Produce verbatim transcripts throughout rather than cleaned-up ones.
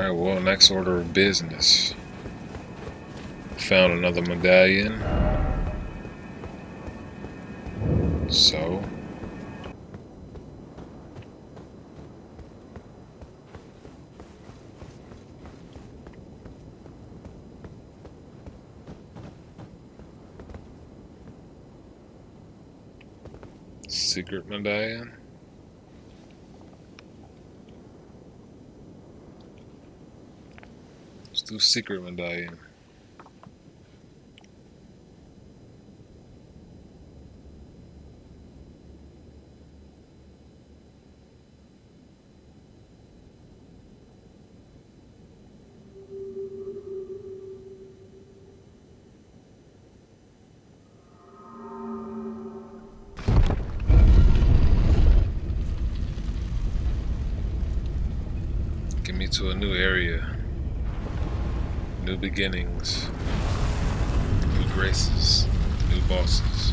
Alright, well, next order of business. Found another medallion. So... secret medallion. Let's do secret medallion. Get me to a new area. New beginnings. New graces. New bosses.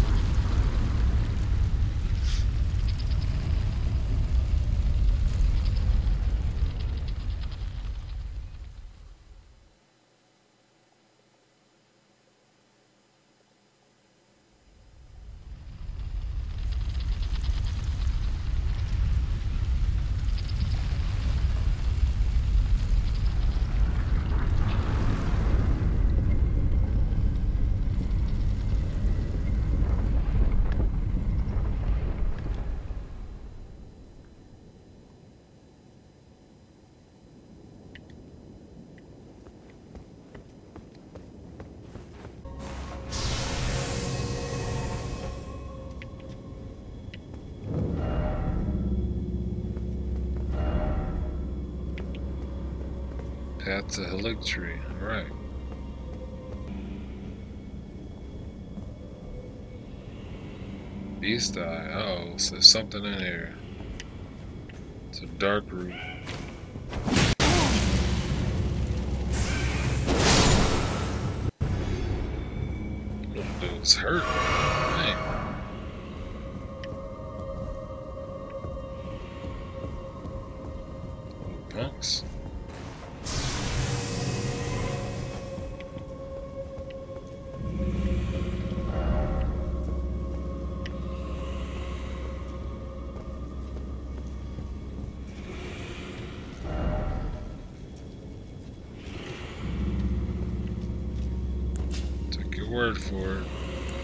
Path to Helictree, alright. Beast Eye, uh oh, so there's something in here. It's a dark root. Little dude's hurt. Dang. Little punks. Word for it.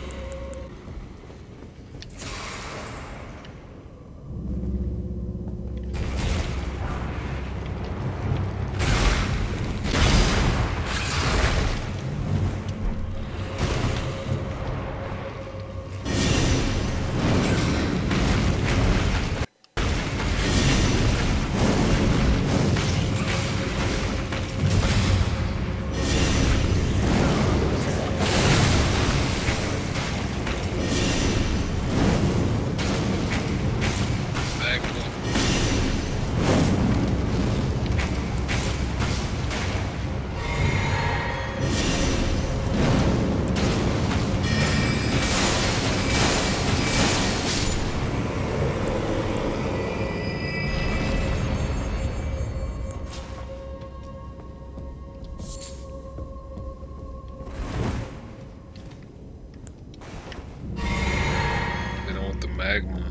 Magma.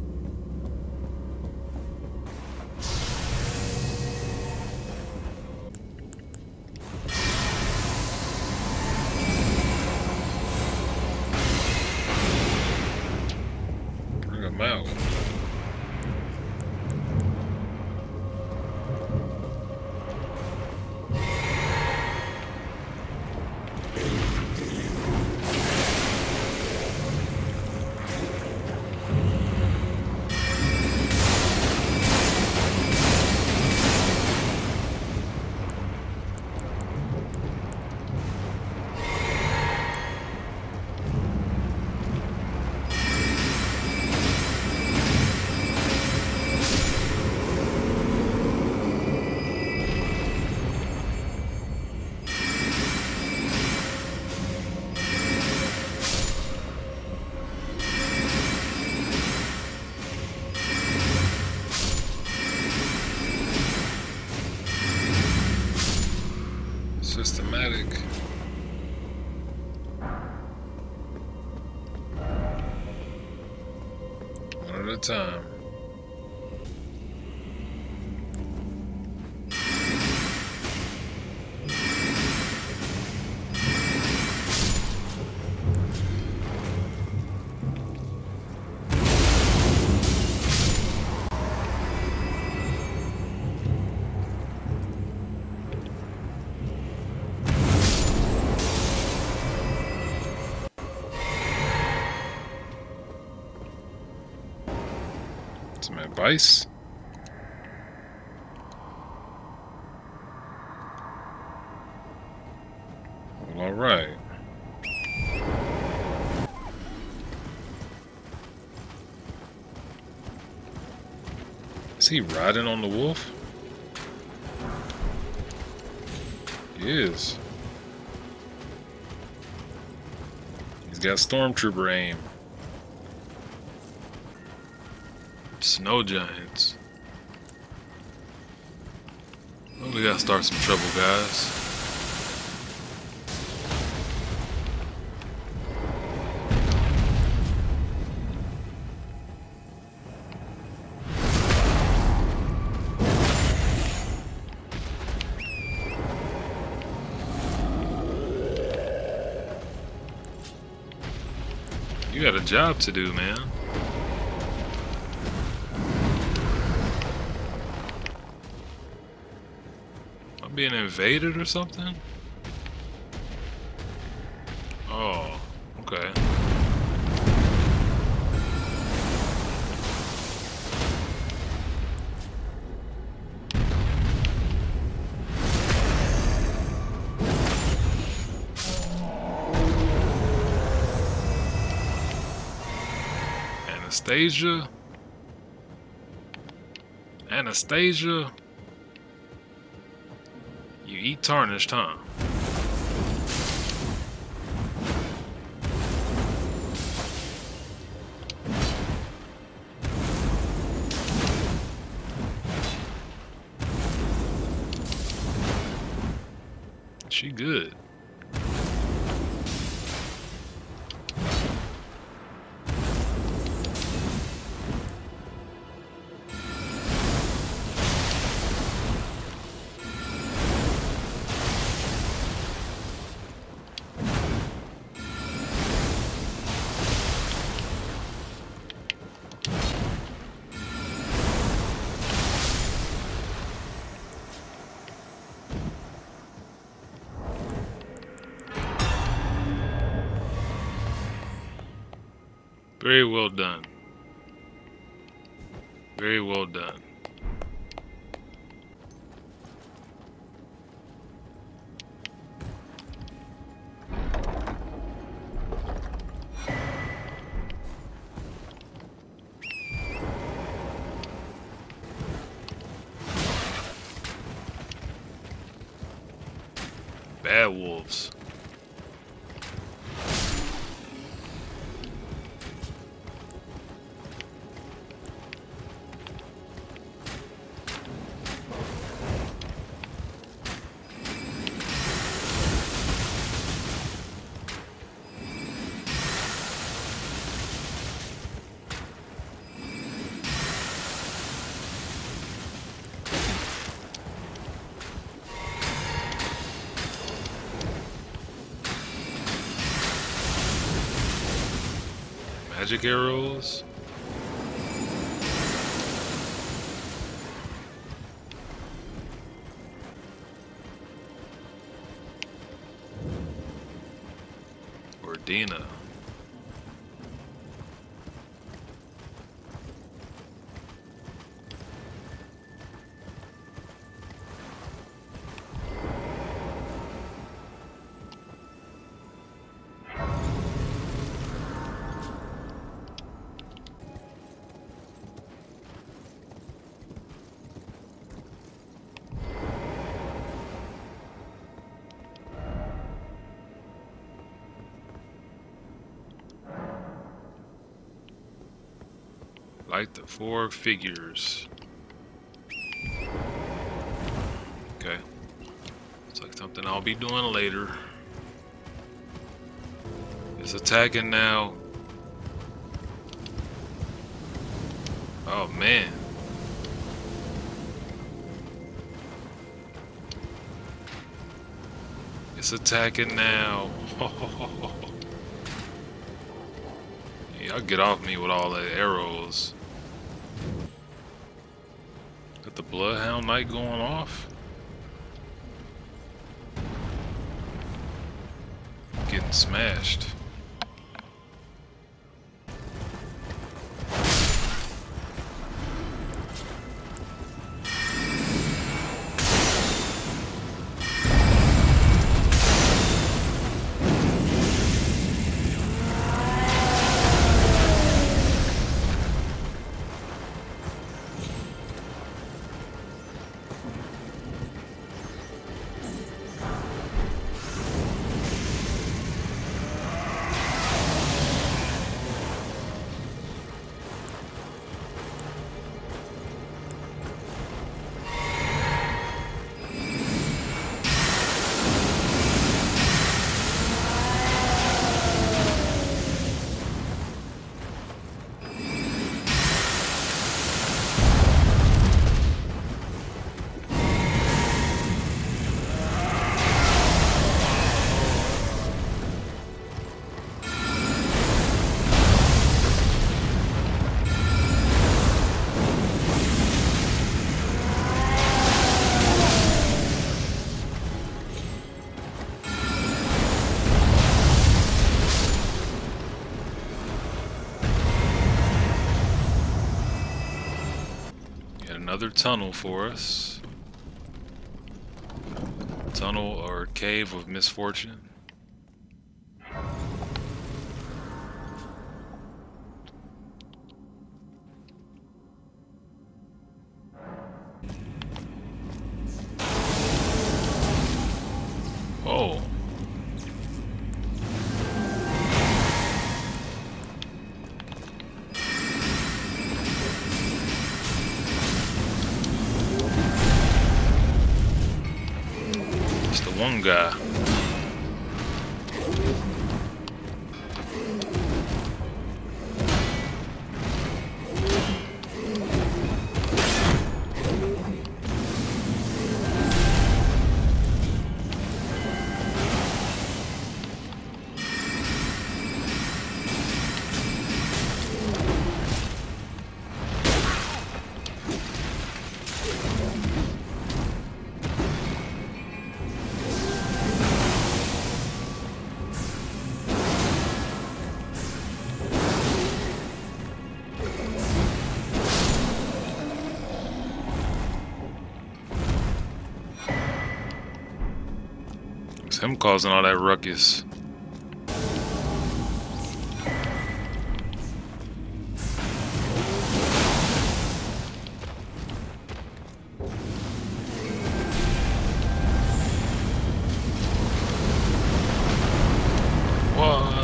Bring them out. Systematic. One at a time. Some advice. Well, all right. Is he riding on the wolf? He is. He's got stormtrooper aim. Snow giants. Well, we gotta start some trouble, guys. You got a job to do, man. Being invaded or something? Oh, okay. Anastasia? Anastasia? You eat tarnished, huh? She good. Very well done. Very well done. Bad wolves. Magic arrows. Or Dina. Light the four figures. Okay. Looks like Something I'll be doing later. It's attacking now. Oh man. It's attacking now. Y'all get off me with all the arrows. Got the Bloodhound Knight going off. Getting smashed. Another tunnel for us. Tunnel or cave of misfortune. Oh. One guy. Him causing all that ruckus. What?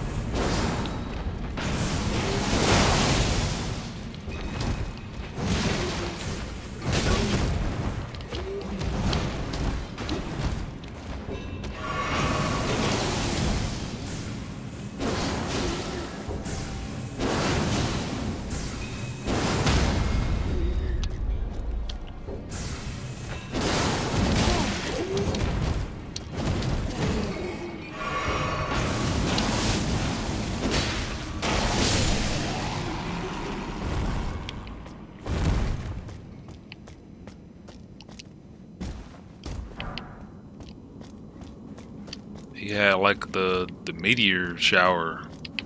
He had like the the meteor shower.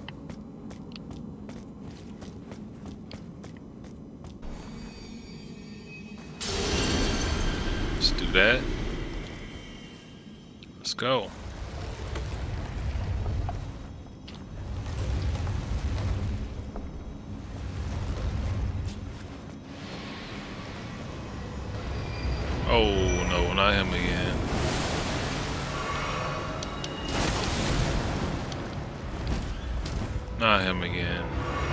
Let's do that. Let's go. Oh no, not him again. Not him again.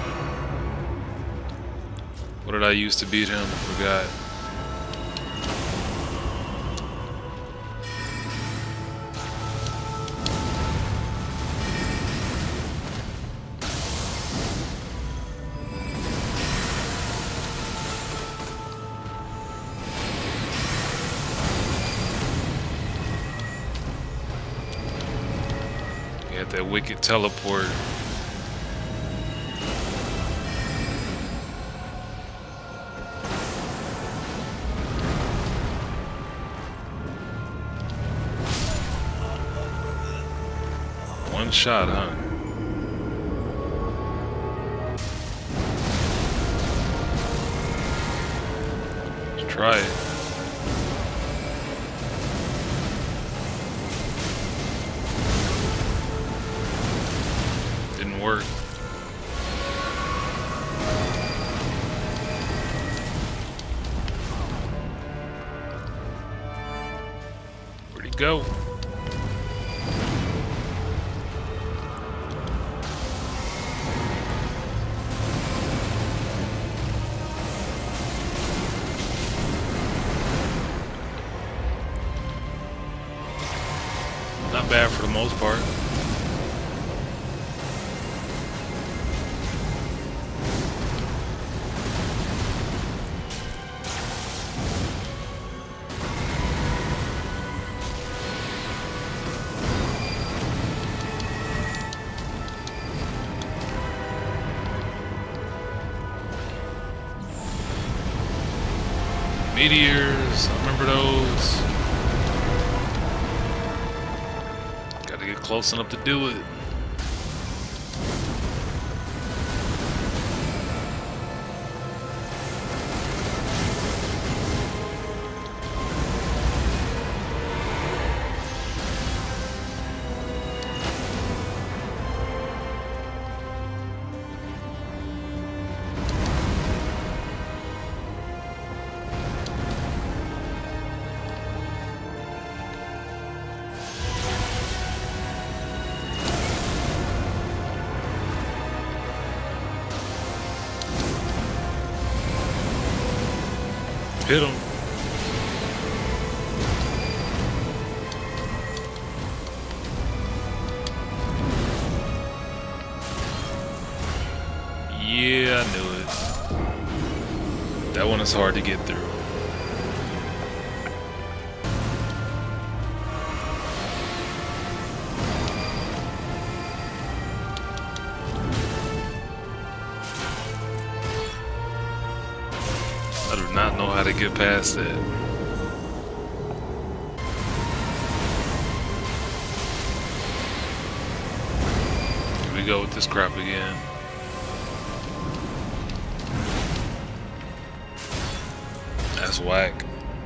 What did I use to beat him? Forgot. had that wicked teleport. One shot, huh? Let's try it. Didn't work. Where'd he go? Not bad for the most part. Meteors, I remember those. Gotta get close enough to do it. Hit him. Yeah, I knew it. That one is hard to get through. I do not know how to get past that. Here we go with this crap again. That's whack.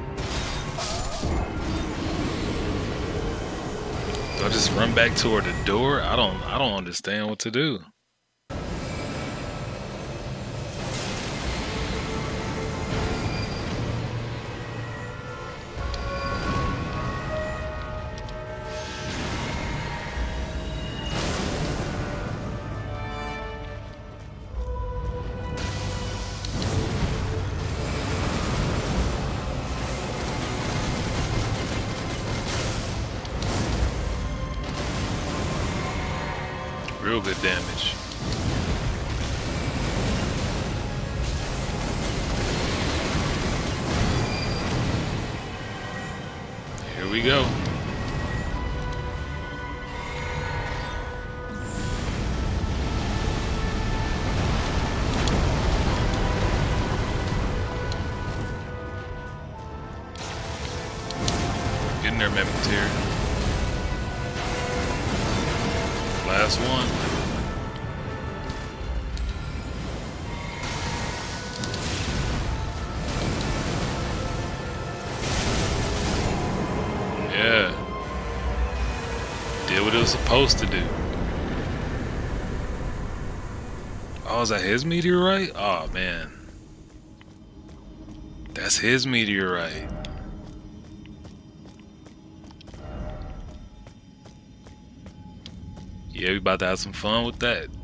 Do I just run back toward the door? I don't I don't understand what to do. Real good damage. Here we go. Get in there, Mbuledawg. Last one. Yeah. Did what it was supposed to do. Oh, is that his meteorite? Oh, man. That's his meteorite. Yeah, we about to have some fun with that.